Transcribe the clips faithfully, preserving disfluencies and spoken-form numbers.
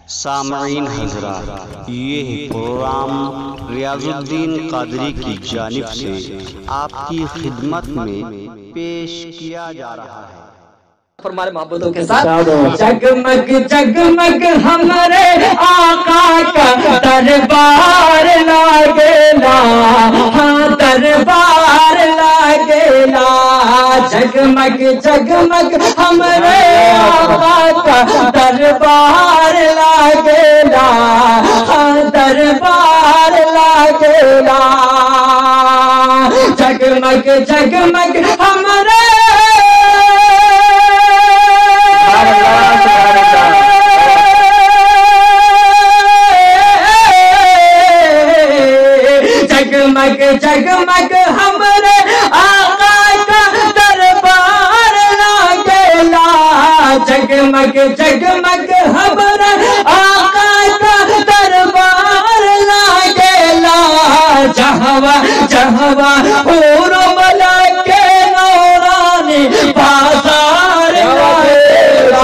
सामईन हज़रात, ये प्रोग्राम रियाजुद्दीन कादरी की जानिब से आपकी खिदमत में पेश किया जा रहा है। हमारे मोहब्बतों के साथ जगमग जगमग हमारे आका का दरबार लागेला, हाँ दरबार लागेला। जगमग जगमग हमारे आका का दरबार लागेला, हाँ दरबार लागेला। जगमग जगमग हमारे जगमग जगमग हमारे आका का दरबार लागेला। जगमग जगमग हमारे आका का दरबार लागेला। जहवा जहवा पूरो मलाके नौरानी बाजार लागेला।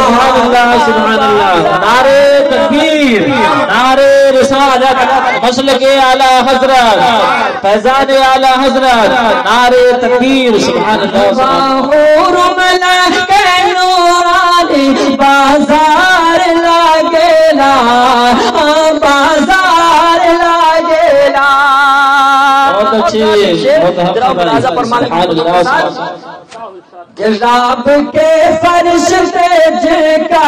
नारे तकबीर, नारे रिसालत, मसलके आला हजरत, फैजान आला हजरत, नारे तकबीर, सुभान अल्लाह। बाजार लागेला, बाजार लागेला। बहुत अच्छे, रब के फरिश्ते जिनका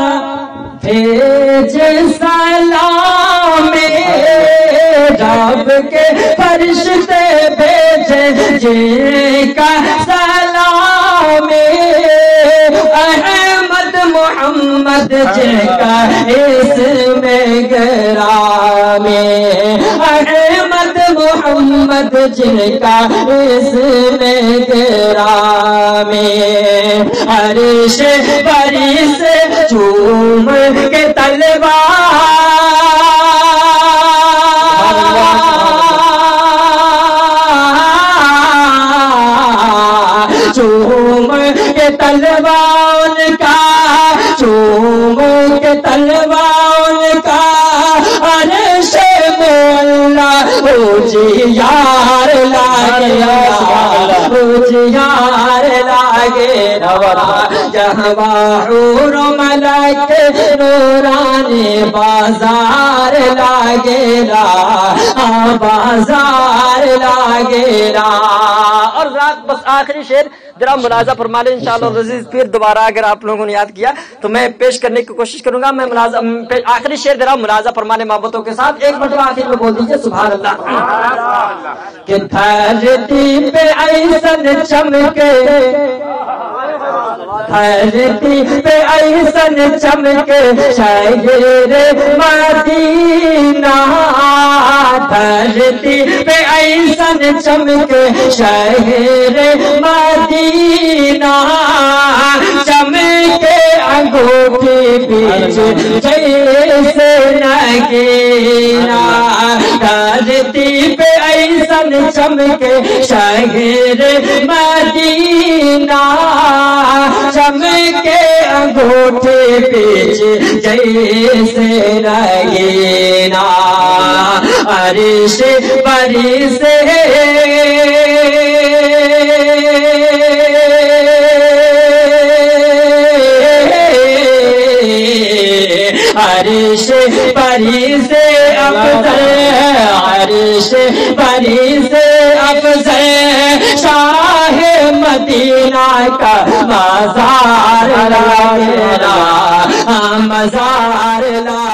भेज सलाम, रब के फरिश्ते भेज जिनका सलाम। अहमद मोहम्मद जिनका इसमें गिरामे, अहमद मोहम्मद जिनका इसमें गिरामे। अर्श बरिश चूम के तलवार, चूम के तलवार का, चूम के तलवार का। अर्श मोला उजियार लागेला, उजियार लागेला। जहवा हूर मलक नूरानी बाजार लागेला, बाजार लागेला। और रात बस आखिरी शेर जरा मुलाजा फरमा लें इंशाअल्लाह अज़ीज़। फिर दोबारा अगर आप लोगों ने याद किया तो मैं पेश करने की कोशिश करूंगा। मैं मुलाजा आखिरी शेर जरा मुलाजा फरमाने मोहब्बतों के साथ एक मिनट आखिर में बोल दीजिए सुभान अल्लाह। कि धरती पे ऐसन चमके, धरती पे ऐसन चमके शहरे मदीना। धरती पे ऐसन चमके शहरे मदीना। चमके अंगूठी बीच जैसे नगीना। धरती पे ऐसन चमके शहरे मदीना। चमके अंगूठे बीच जैसे नगीना। अर्श बरिश अर्श बरिश अफज़ल, अर्श बरिश अफज़ल। शाह मदीना का मज़ार लागेला, मज़ार लागेला।